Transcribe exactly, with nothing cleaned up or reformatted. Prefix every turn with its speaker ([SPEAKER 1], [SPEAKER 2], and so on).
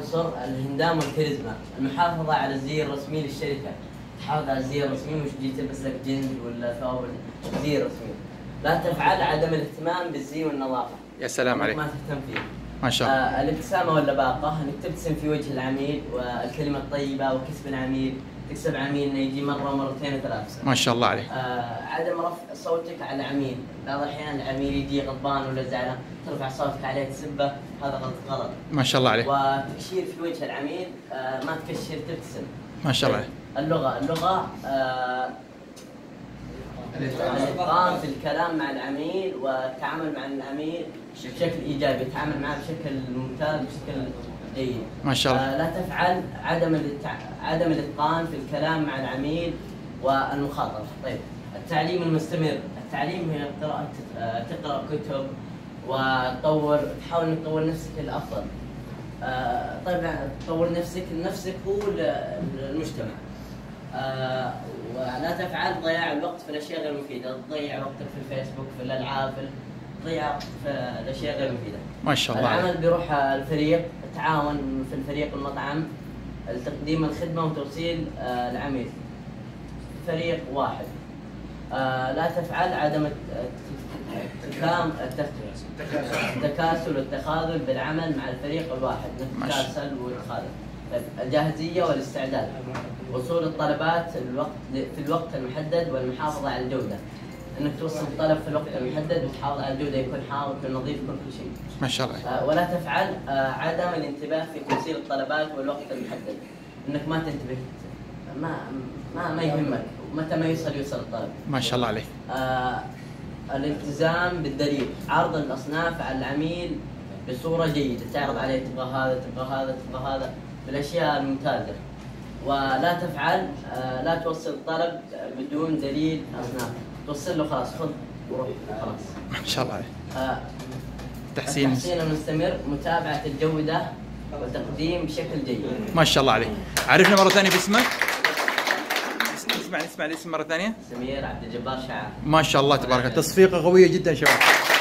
[SPEAKER 1] عنصر الهندام والكاريزما، المحافظة على الزي الرسمي للشركة، تحافظ على الزي الرسمي، مش تجي تلبس لك جنس ولا ثوب، الزي الرسمي. لا تفعل عدم الاهتمام بالزي والنظافة.
[SPEAKER 2] يا سلام عليك.
[SPEAKER 1] ما تهتم فيه.
[SPEAKER 2] ما شاء الله.
[SPEAKER 1] آه الابتسامة واللباقة، انك تبتسم في وجه العميل، والكلمة الطيبة وكسب العميل، تكسب عميل انه يجي مرة ومرتين وثلاث.
[SPEAKER 2] ما شاء الله عليك.
[SPEAKER 1] آه عدم رفع صوتك على العميل، بعض الأحيان العميل يجي غضبان ولا زعلان، ترفع صوتك عليه تسبه، هذا غلط غلط.
[SPEAKER 2] ما شاء الله عليك.
[SPEAKER 1] وتكشير في وجه العميل، آه ما تكشر، تبتسم.
[SPEAKER 2] ما شاء الله عليك.
[SPEAKER 1] اللغة اللغة آه الإتقان في الكلام مع العميل والتعامل مع العميل بشكل إيجابي، تعامل معه بشكل ممتاز، بشكل جيد.
[SPEAKER 2] ما شاء الله.
[SPEAKER 1] آه لا تفعل عدم التع... عدم الإتقان في الكلام مع العميل والمخاطرة. طيب، التعليم المستمر، التعليم هي قراءة، آه تقرأ كتب وتطور، تحاول انك تطور نفسك للأفضل. آه طبعا تطور نفسك، نفسك هو المجتمع. آه ولا تفعل ضياع الوقت في الاشياء غير مفيده، تضيع وقتك في الفيسبوك، في الالعاب، في تضيع وقت في الاشياء غير مفيده.
[SPEAKER 2] ما شاء الله.
[SPEAKER 1] العمل بروح الفريق، التعاون في الفريق المطعم، تقديم الخدمه وتوصيل آه العميل، فريق واحد. آه لا تفعل عدم التكام التكاسل والتخاذل بالعمل مع الفريق الواحد، نتكاسل ونتخاذل. الجاهزيه والاستعداد، وصول الطلبات الوقت في الوقت المحدد والمحافظه على الجوده، انك توصل الطلب في الوقت المحدد وتحافظ على الجوده، يكون حار، يكون نظيف، يكون كل شيء.
[SPEAKER 2] ما شاء الله.
[SPEAKER 1] آه ولا تفعل آه عدم الانتباه في توصيل الطلبات والوقت المحدد، انك ما تنتبه، ما ما ما يهمك متى ما يوصل يوصل الطلب.
[SPEAKER 2] ما شاء الله عليك.
[SPEAKER 1] آه الالتزام بالدليل، عرض الاصناف على العميل بصوره جيده، تعرض عليه تبغى هذا تبغى هذا تبغى هذا بالاشياء الممتازه. ولا تفعل آه لا توصل الطلب بدون دليل اصناف، توصل له خلاص خذ وروح خلاص.
[SPEAKER 2] ما شاء الله عليك.
[SPEAKER 1] آه
[SPEAKER 2] تحسين
[SPEAKER 1] التحسين المستمر، متابعه الجوده وتقديم بشكل جيد.
[SPEAKER 2] ما شاء الله عليك. عرفنا مره ثانيه باسمك؟ اسمع اسمع الاسم مره ثانيه.
[SPEAKER 1] سمير عبد الجبار شعار.
[SPEAKER 2] ما شاء الله تبارك الله، تصفيقه قويه جدا شباب.